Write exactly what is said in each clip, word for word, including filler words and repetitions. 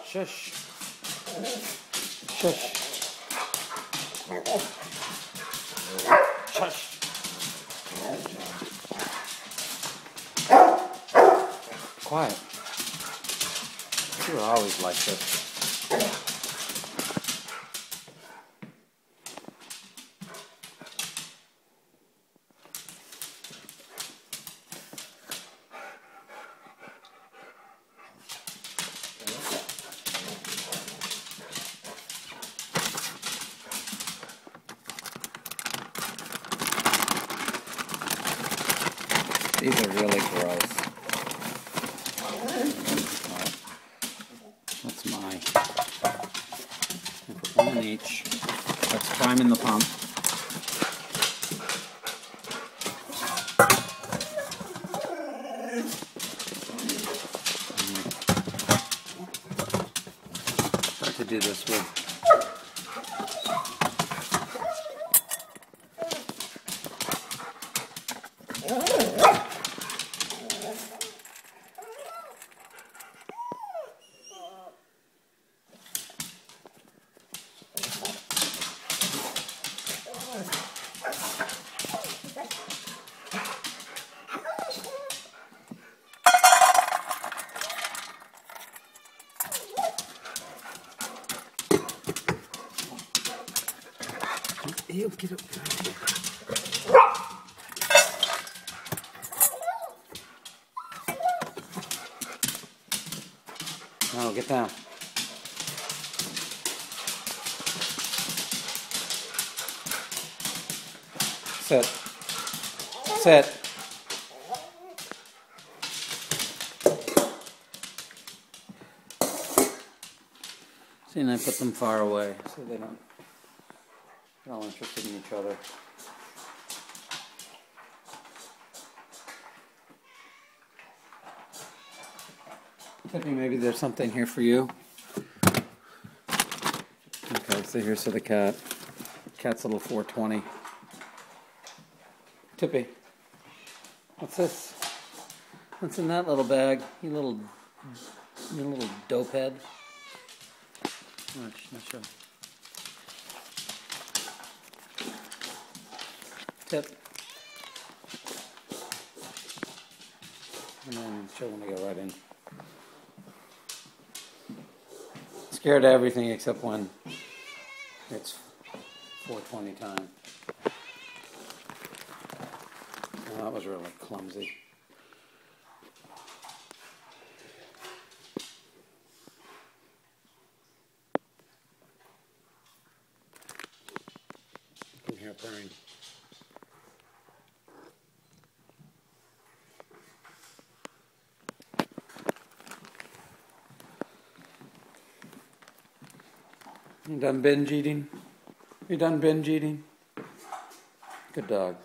Shush. Shush. Shush. Quiet. You're always like this. These are really gross. That's mine. I'll put one in each. That's priming the pump. Start to do this with Ew, get up. Oh, get down. Sit. Sit. See, and I put them far away so they don't. They're all interested in each other. Tippy, maybe there's something here for you. Okay, so here's to the cat. Cat's little four twenty. Tippy, what's this? What's in that little bag? You little, you little dope head. Oh, not sure. Tip. And then she'll want to go right in. Scared of everything except when it's four twenty time. Oh, that was really clumsy. You can hear it purring. You done binge eating? You done binge eating? Good dog.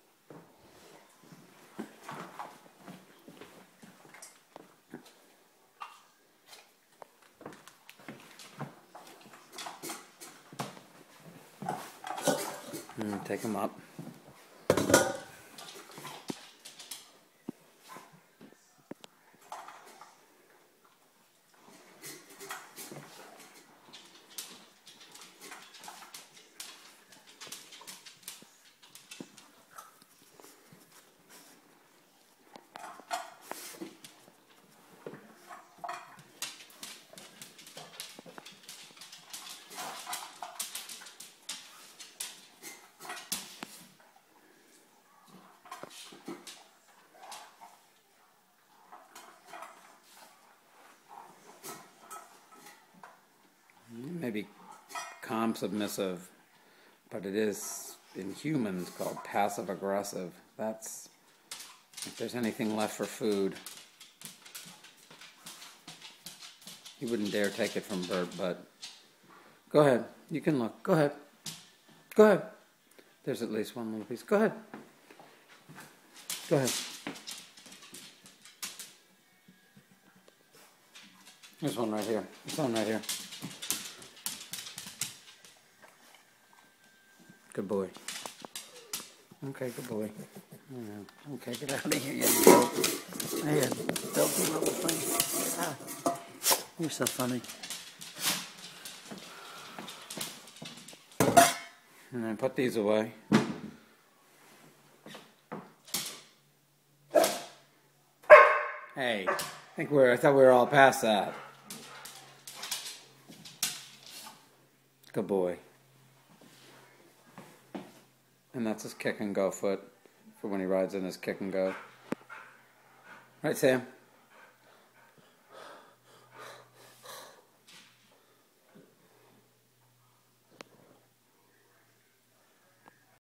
Mm, take him up. Maybe calm submissive, but it is in humans called passive aggressive. That's if there's anything left for food. He wouldn't dare take it from Burt, but go ahead. You can look. Go ahead. Go ahead. There's at least one little piece. Go ahead. Go ahead. There's one right here. There's one right here. Good boy. Okay, good boy. Yeah. Okay, get out of here, you dope. Hey, dopey little thing. Ah, you're so funny. And then put these away. Hey, I think we're, I thought we were all past that. Good boy. And that's his kick and go foot for when he rides in his kick and go. Right, Sam?